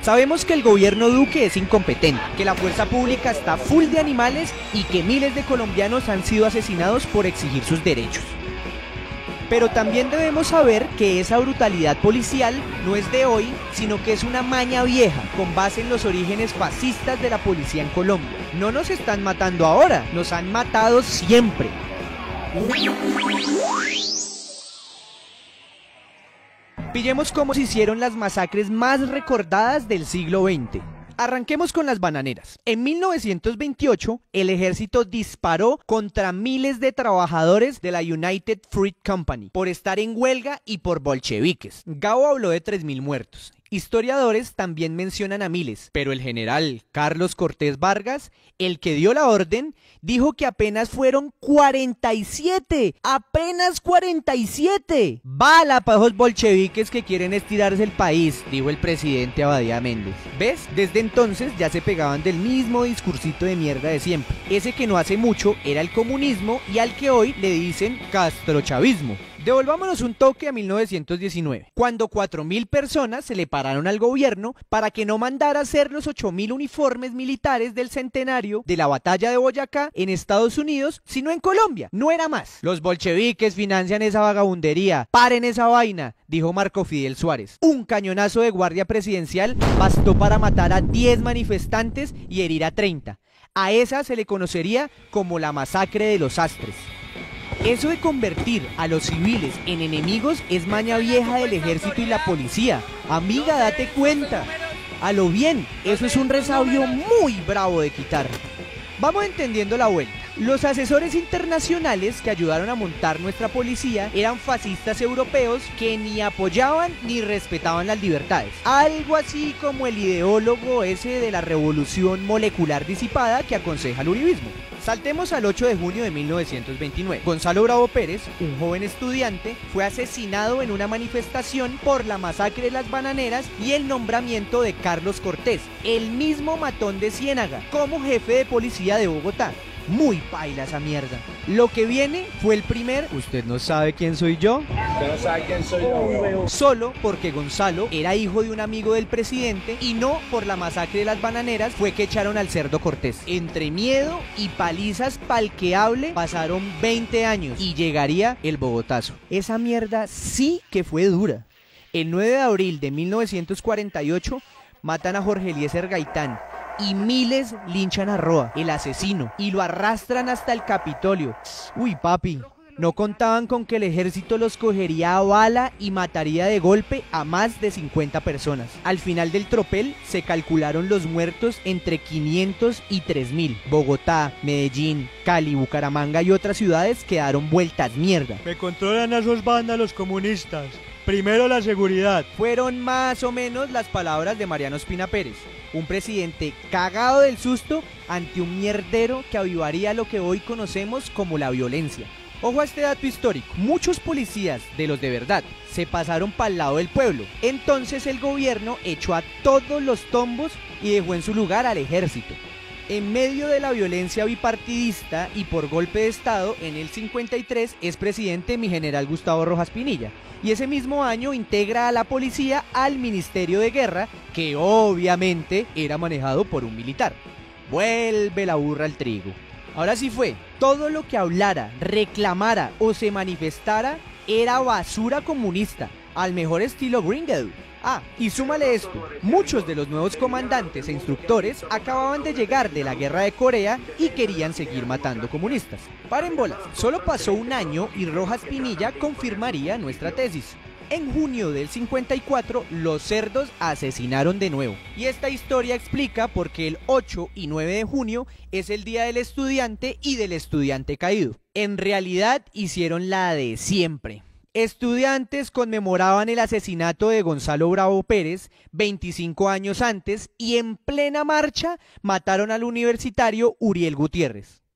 Sabemos que el gobierno Duque es incompetente, que la fuerza pública está full de animales y que miles de colombianos han sido asesinados por exigir sus derechos. Pero también debemos saber que esa brutalidad policial no es de hoy, sino que es una maña vieja, con base en los orígenes fascistas de la policía en Colombia. No nos están matando ahora, nos han matado siempre. Pillemos cómo se hicieron las masacres más recordadas del siglo XX. Arranquemos con las bananeras. En 1928, el ejército disparó contra miles de trabajadores de la United Fruit Company por estar en huelga y por bolcheviques. Gabo habló de 3.000 muertos. Historiadores también mencionan a miles, pero el general Carlos Cortés Vargas, el que dio la orden, dijo que apenas fueron 47. ¡Apenas 47! ¡Bala para esos bolcheviques que quieren estirarse el país!, dijo el presidente Abadía Méndez. ¿Ves? Desde entonces ya se pegaban del mismo discursito de mierda de siempre. Ese que no hace mucho era el comunismo y al que hoy le dicen castrochavismo. Devolvámonos un toque a 1919, cuando 4.000 personas se le pararon al gobierno para que no mandara hacer los 8.000 uniformes militares del centenario de la batalla de Boyacá en Estados Unidos, sino en Colombia. No era más. Los bolcheviques financian esa vagabundería. ¡Paren esa vaina!, dijo Marco Fidel Suárez. Un cañonazo de guardia presidencial bastó para matar a 10 manifestantes y herir a 30. A esa se le conocería como la masacre de los Astres. Eso de convertir a los civiles en enemigos es maña vieja del ejército y la policía. Amiga, date cuenta. A lo bien, eso es un resabio muy bravo de quitar. Vamos entendiendo la vuelta. Los asesores internacionales que ayudaron a montar nuestra policía eran fascistas europeos que ni apoyaban ni respetaban las libertades. Algo así como el ideólogo ese de la revolución molecular disipada que aconseja el uribismo. Saltemos al 8 de junio de 1929. Gonzalo Bravo Pérez, un joven estudiante, fue asesinado en una manifestación por la masacre de las bananeras y el nombramiento de Carlos Cortés, el mismo matón de Ciénaga, como jefe de policía de Bogotá. Muy paila esa mierda. Lo que viene fue el primer ¿usted no sabe quién soy yo? Usted no sabe quién soy yo. Solo porque Gonzalo era hijo de un amigo del presidente y no por la masacre de las bananeras fue que echaron al cerdo Cortés. Entre miedo y palizas pa'l que hable pasaron 20 años y llegaría el Bogotazo. Esa mierda sí que fue dura. El 9 de abril de 1948 matan a Jorge Eliezer Gaitán y miles linchan a Roa, el asesino, y lo arrastran hasta el Capitolio. Uy, papi, no contaban con que el ejército los cogería a bala y mataría de golpe a más de 50 personas. Al final del tropel se calcularon los muertos entre 500 y 3.000. Bogotá, Medellín, Cali, Bucaramanga y otras ciudades quedaron vueltas mierda. Me controlan a esos vándalos comunistas. Primero la seguridad. Fueron más o menos las palabras de Mariano Ospina Pérez, un presidente cagado del susto ante un mierdero que avivaría lo que hoy conocemos como la violencia. Ojo a este dato histórico, muchos policías, de los de verdad, se pasaron para el lado del pueblo. Entonces el gobierno echó a todos los tombos y dejó en su lugar al ejército. En medio de la violencia bipartidista y por golpe de estado, en el 53 es presidente mi general Gustavo Rojas Pinilla. Y ese mismo año integra a la policía al Ministerio de Guerra, que obviamente era manejado por un militar. Vuelve la burra al trigo. Ahora sí fue, todo lo que hablara, reclamara o se manifestara era basura comunista, al mejor estilo Gringo. Ah, y súmale esto, muchos de los nuevos comandantes e instructores acababan de llegar de la guerra de Corea y querían seguir matando comunistas. Paren bolas, solo pasó un año y Rojas Pinilla confirmaría nuestra tesis. En junio del 54, los cerdos asesinaron de nuevo. Y esta historia explica por qué el 8 y 9 de junio es el día del estudiante y del estudiante caído. En realidad hicieron la de siempre. Estudiantes conmemoraban el asesinato de Gonzalo Bravo Pérez 25 años antes y en plena marcha mataron al universitario Uriel Gutiérrez.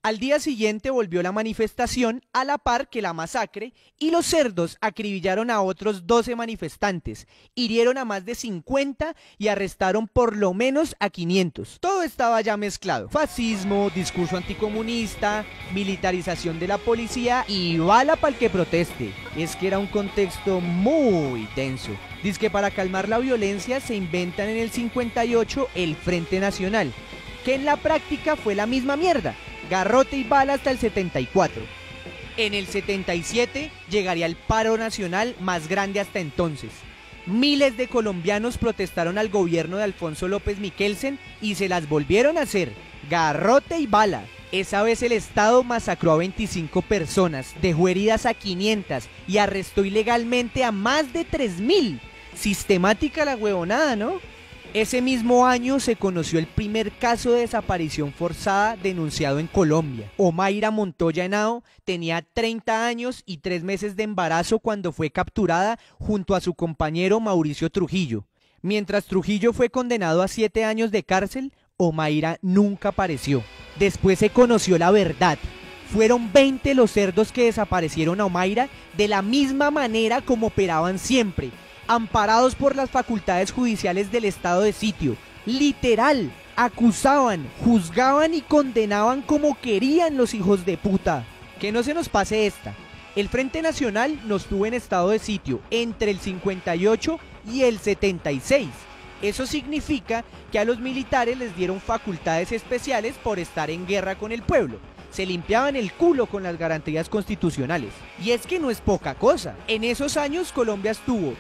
Al día siguiente volvió la manifestación a la par que la masacre y los cerdos acribillaron a otros 12 manifestantes, hirieron a más de 50 y arrestaron por lo menos a 500. Todo estaba ya mezclado: fascismo, discurso anticomunista, militarización de la policía y bala pa'l que proteste. Es que era un contexto muy tenso. Dizque para calmar la violencia se inventan en el 58 el Frente Nacional, que en la práctica fue la misma mierda: garrote y bala hasta el 74. En el 77 llegaría el paro nacional más grande hasta entonces. Miles de colombianos protestaron al gobierno de Alfonso López Miquelsen y se las volvieron a hacer: garrote y bala. Esa vez el Estado masacró a 25 personas, dejó heridas a 500 y arrestó ilegalmente a más de 3000. Sistemática la huevonada, ¿no? Ese mismo año se conoció el primer caso de desaparición forzada denunciado en Colombia. Omaira Montoya Henao tenía 30 años y 3 meses de embarazo cuando fue capturada junto a su compañero Mauricio Trujillo. Mientras Trujillo fue condenado a 7 años de cárcel, Omaira nunca apareció. Después se conoció la verdad. Fueron 20 los cerdos que desaparecieron a Omaira de la misma manera como operaban siempre, amparados por las facultades judiciales del estado de sitio. Literal, acusaban, juzgaban y condenaban como querían los hijos de puta. Que no se nos pase esta: el Frente Nacional nos tuvo en estado de sitio entre el 58 y el 76. Eso significa que a los militares les dieron facultades especiales por estar en guerra con el pueblo. Se limpiaban el culo con las garantías constitucionales. Y es que no es poca cosa. En esos años Colombia estuvo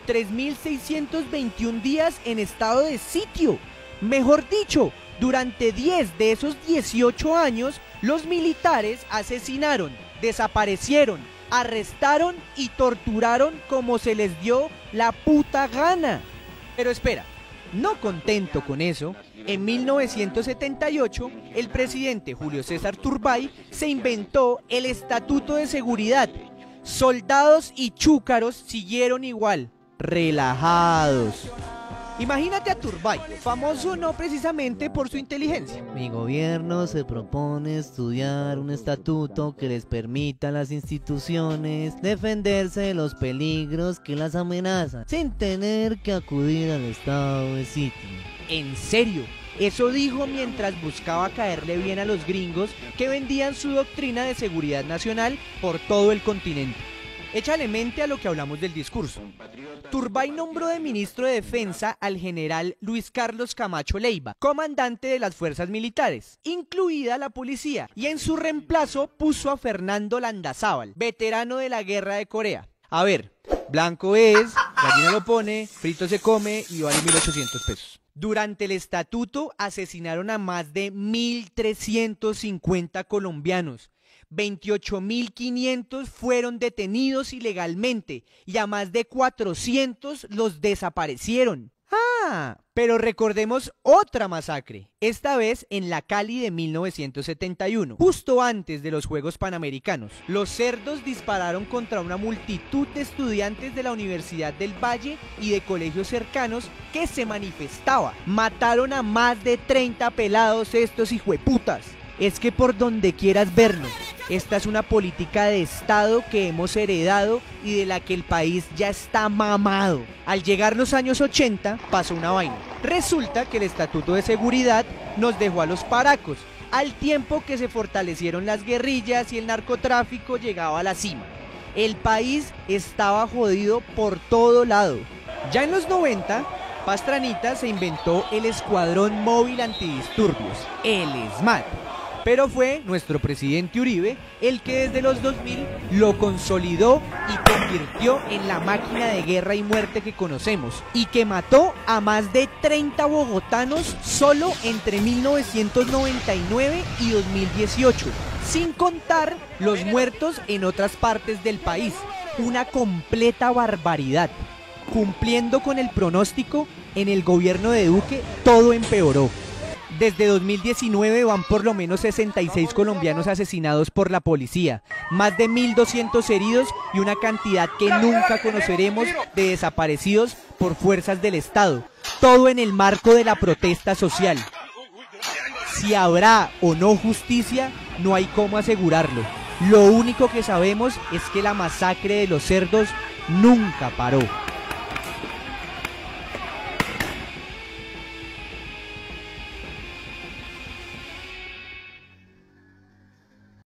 3.621 días en estado de sitio. Mejor dicho, durante 10 de esos 18 años, los militares asesinaron, desaparecieron, arrestaron y torturaron como se les dio la puta gana. Pero espera, no contento con eso, en 1978 el presidente Julio César Turbay se inventó el Estatuto de Seguridad. Soldados y chúcaros siguieron igual, relajados. Imagínate a Turbay, famoso no precisamente por su inteligencia. Mi gobierno se propone estudiar un estatuto que les permita a las instituciones defenderse de los peligros que las amenazan, sin tener que acudir al estado de sitio. ¿En serio? Eso dijo mientras buscaba caerle bien a los gringos que vendían su doctrina de seguridad nacional por todo el continente. Échale mente a lo que hablamos del discurso. Turbay nombró de ministro de Defensa al general Luis Carlos Camacho Leiva, comandante de las fuerzas militares, incluida la policía, y en su reemplazo puso a Fernando Landazábal, veterano de la Guerra de Corea. A ver, blanco es, gallina lo pone, frito se come y vale 1.800 pesos. Durante el estatuto asesinaron a más de 1.350 colombianos. 28.500 fueron detenidos ilegalmente y a más de 400 los desaparecieron. Pero recordemos otra masacre, esta vez en la Cali de 1971, justo antes de los Juegos Panamericanos. Los cerdos dispararon contra una multitud de estudiantes de la Universidad del Valle y de colegios cercanos que se manifestaba. Mataron a más de 30 pelados estos hijueputas. Es que por donde quieras vernos, esta es una política de Estado que hemos heredado y de la que el país ya está mamado. Al llegar los años 80 pasó una vaina. Resulta que el Estatuto de Seguridad nos dejó a los paracos, al tiempo que se fortalecieron las guerrillas y el narcotráfico llegaba a la cima. El país estaba jodido por todo lado. Ya en los 90, Pastranita se inventó el Escuadrón Móvil Antidisturbios, el SMAT. Pero fue nuestro presidente Uribe el que desde los 2000 lo consolidó y convirtió en la máquina de guerra y muerte que conocemos, y que mató a más de 30 bogotanos solo entre 1999 y 2018, sin contar los muertos en otras partes del país. Una completa barbaridad. Cumpliendo con el pronóstico, en el gobierno de Duque todo empeoró. Desde 2019 van por lo menos 66 colombianos asesinados por la policía, más de 1.200 heridos y una cantidad que nunca conoceremos de desaparecidos por fuerzas del Estado. Todo en el marco de la protesta social. Si habrá o no justicia, no hay cómo asegurarlo. Lo único que sabemos es que la masacre de los cerdos nunca paró.